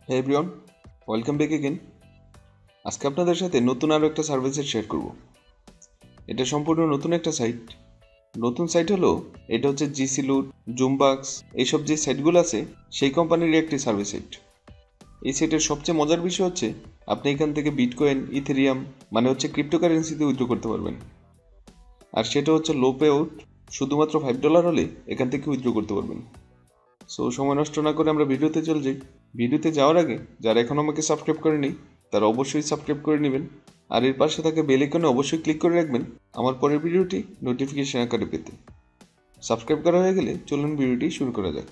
Hey everyone, welcome back again. আজকে আপনাদের সাথে নতুন আরো একটা সার্ভিসের শেয়ার করব। এটা সম্পূর্ণ নতুন একটা সাইট। নতুন সাইট হলো এটা হচ্ছে জিসি লুট, জুমবাক্স এইসব যে সাইটগুলো আছে সেই কোম্পানির একটি সার্ভিস সাইট। এই সাইটের সবচেয়ে মজার বিষয় হচ্ছে আপনি এখান থেকে বিটকয়েন, ইথেরিয়াম মানে হচ্ছে ক্রিপ্টোকারেন্সিতে উইথড্র করতে পারবেন। আর সেটা হচ্ছে লো পে আউট, শুধুমাত্র $5 হলে এখান থেকে উইথড্র করতে পারবেন। সো সময় নষ্ট না করে আমরা ভিডিওতে চলে যাই। ভিডিওতে যাওয়ার আগে যারা এখনও আমাকে সাবস্ক্রাইব করেনি তারা অবশ্যই সাবস্ক্রাইব করে নেবেন, আর এর পাশে থাকা বেল আইকনে অবশ্যই ক্লিক করে রাখবেন আমার পরের ভিডিওটি নোটিফিকেশন আকারে পেতে। সাবস্ক্রাইব করা হয়ে গেলে চলুন ভিডিওটি শুরু করা যাক।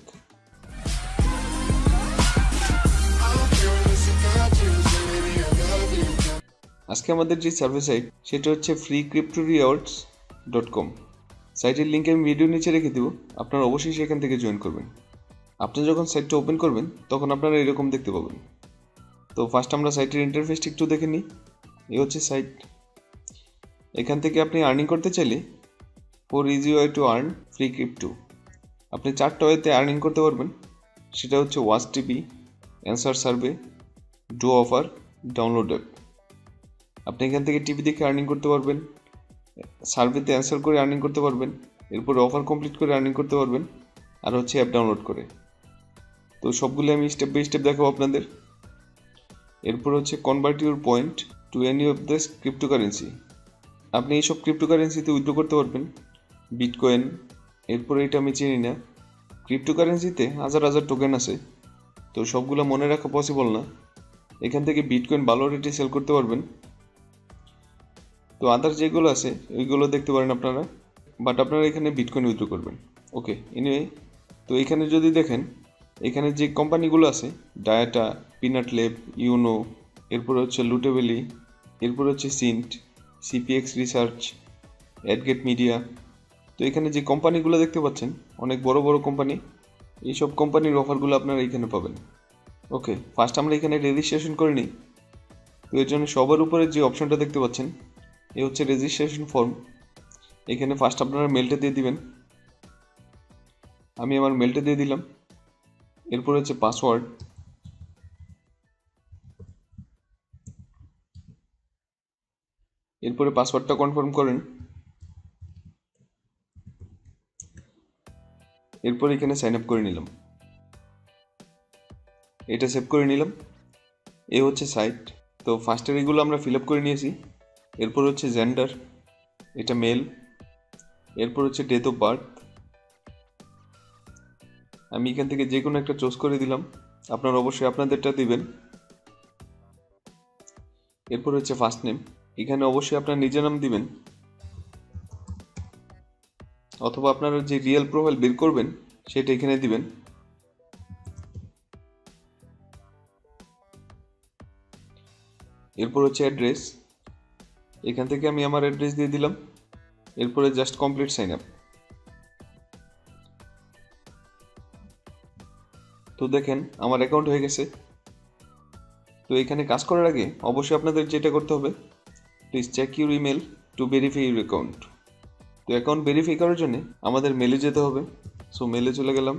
আজকে আমাদের যে সার্ভিস সাইট সেটা হচ্ছে freecryptorewards.com। সাইটের লিঙ্ক আমি ভিডিও নিচে রেখে দেবো, আপনারা অবশ্যই সেখান থেকে জয়েন করবেন। আপনি যখন সাইটটা ওপেন করবেন তখন আপনারা এরকম দেখতে পাবেন। তো ফার্স্ট আমরা সাইটের ইন্টারফেসটি একটু দেখে নিই। এই হচ্ছে সাইট। এখান থেকে আপনি আর্নিং করতে চাইলে for easy way to earn free crypto আপনি 4টা ওয়েতে আর্নিং করতে পারবেন। সেটা হচ্ছে watch TP, answer survey, do offer, download app. আপনি এখান থেকে টিভি দেখে আর্নিং করতে পারবেন, সার্ভেতে অ্যান্সার করে আর্নিং করতে পারবেন, এরপরে অফার কমপ্লিট করে আর্নিং করতে পারবেন, আর হচ্ছে অ্যাপ ডাউনলোড করে। তো সবগুলো আমি স্টেপ বাই স্টেপ দেখাবো আপনাদের। এরপর হচ্ছে convert your point to any of the cryptocurrency. আপনি এইসব ক্রিপ্টোকারেন্সিতে উইথড্র করতে পারবেন। বিটকয়েন, এরপর এটা আমি চিনি না। ক্রিপ্টোকারেন্সিতে হাজার হাজার টোকেন আছে, তো সবগুলো মনে রাখা পসিবল না। এখান থেকে বিটকয়েন ভালো রেটে সেল করতে পারবেন। তো আদার যেগুলো আছে ওইগুলো দেখতে পারেন আপনারা, বাট আপনারা এখানে বিটকয়েন উইথড্র করবেন। ওকে, এনিওয়ে, তো এখানে যদি দেখেন এখানে যে কোম্পানিগুলো আছে ডায়াটা, পিনাট ল্যাব, ইউনো, এরপর হচ্ছে লুটেবেলি, এরপর হচ্ছে Cint, CPX Research, AdGate Media. তো এখানে যে কোম্পানিগুলো দেখতে পাচ্ছেন অনেক বড় বড় কোম্পানি, এইসব কোম্পানির অফারগুলো আপনারা এখানে পাবেন। ওকে, ফার্স্ট আমরা এখানে রেজিস্ট্রেশন করে নিই। তো এর জন্য সবার উপরে যে অপশনটা দেখতে পাচ্ছেন এ হচ্ছে রেজিস্ট্রেশন ফর্ম। এখানে ফার্স্ট আপনারা মেলটা দিয়ে দিবেন। আমি আমার মেলটা দিয়ে দিলাম। এরপর হচ্ছে পাসওয়ার্ড, এরপরে পাসওয়ার্ডটা কনফার্ম করেন। এরপর এখানে সাইন আপ করে নিলাম, এটা সেভ করে নিলাম। এ হচ্ছে সাইট। তো ফার্স্টের এগুলো আমরা ফিল আপ করে নিয়েছি। এরপর হচ্ছে জেন্ডার, এটা মেল। এরপর হচ্ছে ডেট অফ বার্থ, আমি এখান থেকে যে কোনো একটা চুজ করে দিলাম, আপনারা অবশ্যই আপনাদেরটা দিবেন। এরপর হচ্ছে ফার্স্ট নেম, এখানে অবশ্যই আপনার নিজের নাম দিবেন, অথবা আপনারা যে রিয়েল প্রোফাইল বের করবেন সেটা এখানে দিবেন। এরপর হচ্ছে অ্যাড্রেস, এখান থেকে আমি আমার অ্যাড্রেস দিয়ে দিলাম। এরপরে জাস্ট কমপ্লিট সাইন আপ। তো দেখেন আমার অ্যাকাউন্ট হয়ে গেছে। তো এখানে কাজ করার আগে অবশ্যই আপনাদের যেটা করতে হবে, please check your email to verify your account. তো অ্যাকাউন্ট ভেরিফাই করার জন্য আমাদের মেলে যেতে হবে। সো মেলে চলে গেলাম।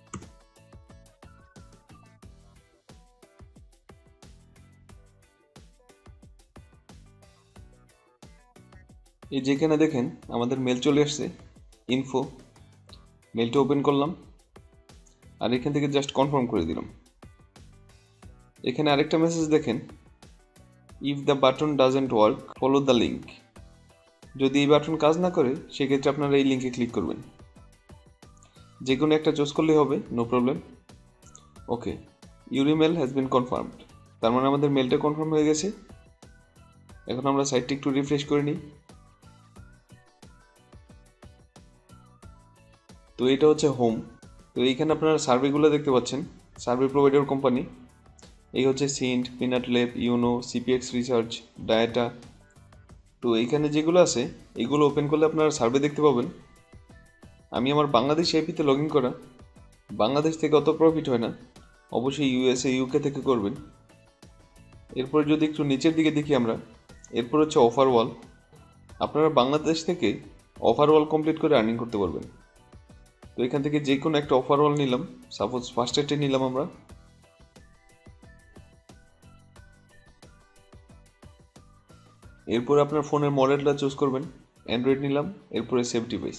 এই যেখানে দেখেন আমাদের মেল চলে আসছে, ইনফো। মেলটা ওপেন করলাম আর এখান থেকে জাস্ট কনফার্ম করে দিলাম। এখানে আরেকটা মেসেজ দেখেন, if the button doesn't work follow the link. যদি এই বাটন কাজ না করে সেক্ষেত্রে আপনারা এই লিঙ্কে ক্লিক করবেন। যে কোনো একটা চুজ করলেই হবে, no problem. Okay, your email has been confirmed. তার মানে আমাদের মেলটা কনফার্ম হয়ে গেছে। এখন আমরা সাইটটি একটু রিফ্রেশ করে নিই। তো এটা হচ্ছে হোম। তো এইখানে আপনারা সার্ভেগুলো দেখতে পাচ্ছেন, সার্ভে প্রোভাইডার কোম্পানি। এই হচ্ছে সিন্ট, পিনাট ল্যাব, ইউনো, সিপিএক্স রিসার্চ, ডায়াটা। তো এইখানে যেগুলো আছে এগুলো ওপেন করলে আপনারা সার্ভে দেখতে পাবেন। আমি আমার বাংলাদেশ এপিতে লগ ইন করা, বাংলাদেশ থেকে অত প্রফিট হয় না, অবশ্যই ইউএসএ ইউকে থেকে করবেন। এরপর যদি একটু নিচের দিকে দেখি আমরা, এরপর হচ্ছে অফার ওয়াল। আপনারা বাংলাদেশ থেকে অফার ওয়াল কমপ্লিট করে আর্নিং করতে পারবেন। তো এখান থেকে যে কোনো একটা অফার ওয়াল নিলাম, সাপোজ ফার্স্ট এডে নিলাম আমরা। এরপর আপনার ফোনের মডেলটা চুজ করবেন, অ্যান্ড্রয়েড নিলাম, এরপরে সেভ ডিভাইস।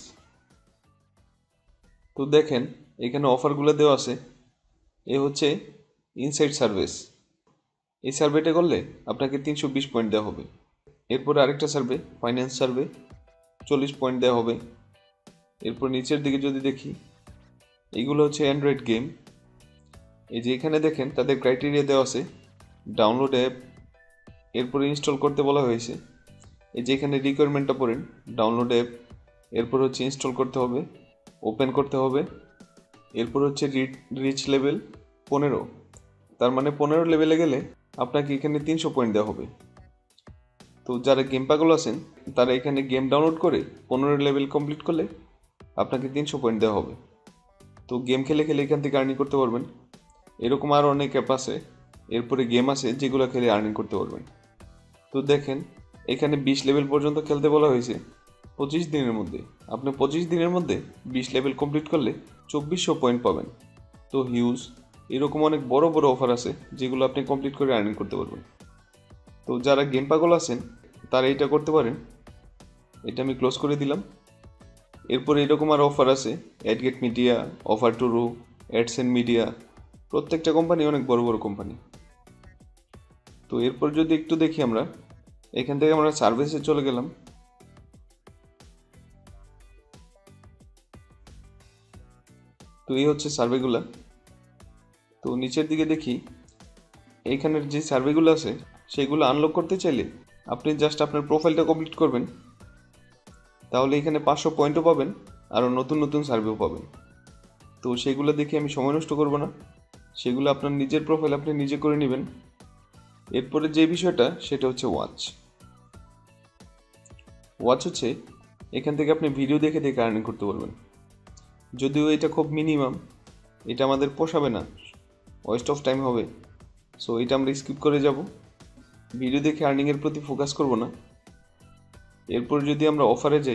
তো দেখেন এখানে অফারগুলো দেওয়া আছে। এ হচ্ছে ইনসাইড সার্ভিস, এই সার্ভেটা করলে আপনাকে 320 পয়েন্ট দেওয়া হবে। এরপরে আরেকটা সার্ভে, ফাইন্যান্স সার্ভে, 40 পয়েন্ট দেওয়া হবে। এরপর নিচের দিকে যদি দেখি, এইগুলো হচ্ছে অ্যান্ড্রয়েড গেম। এই যে এখানে দেখেন তাদের ক্রাইটেরিয়া দেওয়া আছে, ডাউনলোড অ্যাপ, এরপরে ইনস্টল করতে বলা হয়েছে। এই যে এখানে রিকোয়ারমেন্টটা পড়েন, ডাউনলোড অ্যাপ, এরপর হচ্ছে ইনস্টল করতে হবে, ওপেন করতে হবে, এরপর হচ্ছে রিচ লেভেল 15, তার মানে 15 লেভেলে গেলে আপনাকে এখানে 300 পয়েন্ট দেওয়া হবে। তো যারা গেম পাগল আছেন তারা এখানে গেম ডাউনলোড করে 15 লেভেল কমপ্লিট করলে আপনাকে 300 পয়েন্ট দেওয়া হবে। তো গেম খেলে খেলে এখান থেকে আর্নিং করতে পারবেন। এরকম আরও অনেক অ্যাপ আছে, এরপরে গেম আছে যেগুলো খেলে আর্নিং করতে পারবেন। তো দেখেন এখানে 20 লেভেল পর্যন্ত খেলতে বলা হয়েছে 25 দিনের মধ্যে। আপনি 25 দিনের মধ্যে 20 লেভেল কমপ্লিট করলে 2400 পয়েন্ট পাবেন। তো হিউজ এরকম অনেক বড় বড় অফার আছে যেগুলো আপনি কমপ্লিট করে আর্নিং করতে পারবেন। তো যারা গেম পাগল আছেন তারা এটা করতে পারেন। এটা আমি ক্লোজ করে দিলাম। এরপর এরকম আর অফার আছে, AdGate Media, OfferToro, Adscend Media, প্রত্যেকটা কোম্পানি অনেক বড় বড় কোম্পানি। তো এরপর যদি একটু দেখি আমরা, এখান থেকে আমরা সার্ভিসে চলে গেলাম। তো এই হচ্ছে সার্ভেগুলা। তো নিচের দিকে দেখি, এইখানের যে সার্ভেগুলো আছে সেগুলো আনলক করতে চাইলে আপনি জাস্ট আপনার প্রোফাইলটা কমপ্লিট করবেন, তাহলে এখানে 500 পয়েন্টও পাবেন, আরও নতুন নতুন সার্ভেও পাবেন। তো সেগুলো দেখে আমি সময় নষ্ট করব না, সেগুলো আপনার নিজের প্রোফাইল আপনি নিজে করে নেবেন। এরপরে যে বিষয়টা সেটা হচ্ছে ওয়াচ হচ্ছে এখান থেকে আপনি ভিডিও দেখে দেখে আর্নিং করতে পারবেন। যদিও এটা খুব মিনিমাম, এটা আমাদের পোষাবে না, ওয়েস্ট অফ টাইম হবে। সো এটা আমরা স্কিপ করে যাব, ভিডিও দেখে আর্নিংয়ের প্রতি ফোকাস করব না। এরপর যদি আমরা অফারে যাই,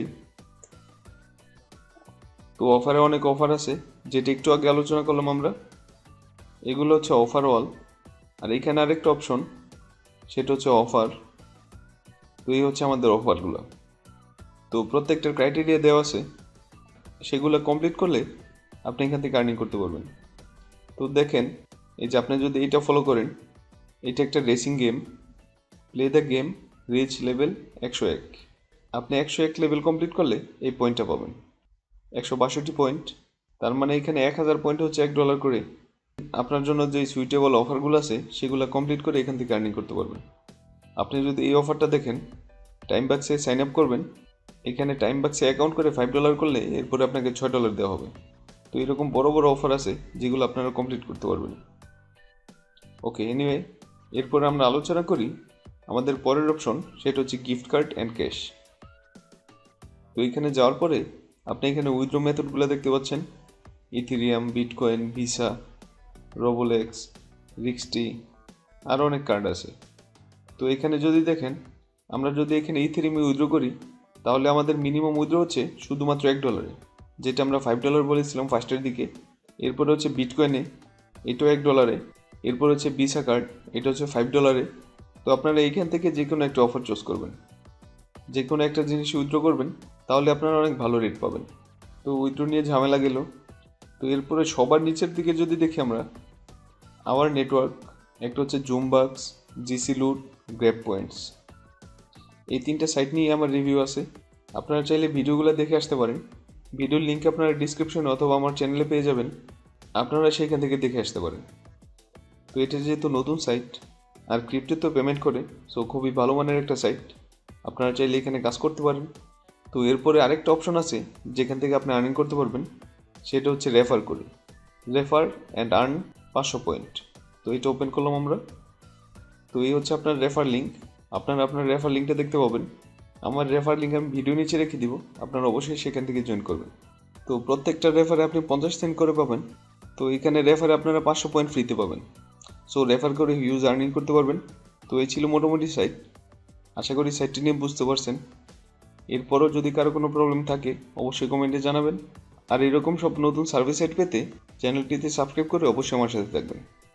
তো অফারে অনেক অফার আছে, যেটা একটু আগে আলোচনা করলাম আমরা। এগুলো হচ্ছে অফার অল, আর এখানে আরেকটা অপশন সেটা হচ্ছে অফার। তো এই হচ্ছে আমাদের অফারগুলো। তো প্রত্যেকটার ক্রাইটেরিয়া দেওয়া আছে, সেগুলো কমপ্লিট করলে আপনি এখান থেকে আর্নিং করতে পারবেন। তো দেখেন এই যে আপনি যদি এটা ফলো করেন, এটা একটা racing game, play the game, reach level 101। আপনি 101 লেভেল কমপ্লিট করলে এই পয়েন্টটা পাবেন, 162 পয়েন্ট। তার মানে এখানে 1000 পয়েন্ট হচ্ছে $1 করে। আপনার জন্য যে সুইটেবল অফারগুলো আছে সেগুলো কমপ্লিট করে এখান থেকে আর্নিং করতে পারবেন। আপনি যদি এই অফারটা দেখেন, টাইম বাক্সে সাইন আপ করবেন, এখানে টাইম বাক্সে অ্যাকাউন্ট করে $5 করলে এরপরে আপনাকে $6 দেওয়া হবে। তো এরকম বড় বড় অফার আছে যেগুলো আপনারা কমপ্লিট করতে পারবেন। ওকে, এনিওয়ে, এরপর আমরা আলোচনা করি আমাদের পরের অপশন, সেটা হচ্ছে গিফট কার্ড অ্যান্ড ক্যাশ। তো এখানে যাওয়ার পরে আপনি এখানে উইথড্র মেথডগুলো দেখতে পাচ্ছেন, Ethereum, Bitcoin, Visa, Roblox, Rixty, আরও অনেক কার্ড আছে। তো এখানে যদি দেখেন, আমরা যদি এখানে ইথেরিয়ামে উইথড্র করি তাহলে আমাদের মিনিমাম উইথড্র হচ্ছে শুধুমাত্র $1, যেটা আমরা $5 বলেছিলাম ফার্স্টের দিকে। এরপরে হচ্ছে বিটকয়েনে, এটাও $1। এরপর হচ্ছে ভিসা কার্ড, এটা হচ্ছে $5। তো আপনারা এইখান থেকে যে কোনো একটা অফার চুজ করবেন, যে কোনো একটা জিনিস উইথড্র করবেন, তাহলে আপনারা অনেক ভালো রেট পাবেন। তো উইথড্র নিয়ে ঝামেলা গেল। তো এরপরে সবার নিচের দিকে যদি দেখি আমরা, আওয়ার নেটওয়ার্ক, একটা হচ্ছে Zoombucks, GC Loot, Grab Points, এই তিনটা সাইট নিয়ে আমার রিভিউ আছে। আপনারা চাইলে ভিডিওগুলো দেখে আসতে পারেন, ভিডিওর লিঙ্ক আপনারা ডিসক্রিপশনে অথবা আমার চ্যানেলে পেয়ে যাবেন, আপনারা সেখান থেকে দেখে আসতে পারেন। তো এটা যেহেতু নতুন সাইট আর ক্রিপ্টো তো পেমেন্ট করে, সো খুবই ভালো মানের একটা সাইট, আপনারা চাইলে এখানে কাজ করতে পারেন। তো এরপরে আরেকটা অপশন আছে যেখান থেকে আপনি আর্নিং করতে পারবেন, সেটা হচ্ছে রেফার করে, রেফার অ্যান্ড আর্ন 500 পয়েন্ট। তো এটা ওপেন করলাম আমরা। তো এই হচ্ছে আপনার রেফার লিঙ্ক, আপনারা আপনার রেফার লিঙ্কটা দেখতে পাবেন। আমার রেফার লিঙ্ক আমি ভিডিও নিচে রেখে দিব, আপনারা অবশ্যই সেখান থেকে জয়েন করবেন। তো প্রত্যেকটা রেফারে আপনি 50 সেন্ট করে পাবেন। তো এখানে রেফারে আপনারা 500 পয়েন্ট ফ্রিতে পাবেন। সো রেফার করে হিউজ আর্নিং করতে পারবেন। তো এই ছিল মোটামুটি সাইট, আশা করি সাইটটি নিয়ে বুঝতে পারছেন। এরপরও যদি কারো কোনো প্রবলেম থাকে অবশ্যই কমেন্টে জানাবেন। আর এরকম সব নতুন সার্ভিস সাইট পেতে চ্যানেলটিতে সাবস্ক্রাইব করে অবশ্যই আমার সাথে থাকবেন।